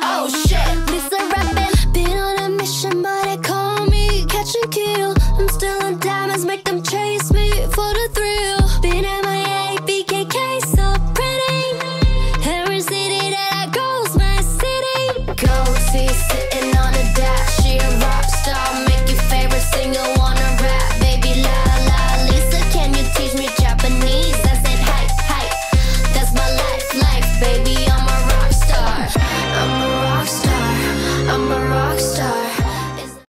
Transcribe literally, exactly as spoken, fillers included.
Oh shit, Lisa rapping. Been on a mission, but they call me catch and kill. I'm still on diamonds, make them chase me for the thrill. Been M I A, B K K, so pretty. Every city that I go's my city. Goatee sitting on a dash, she a rock star.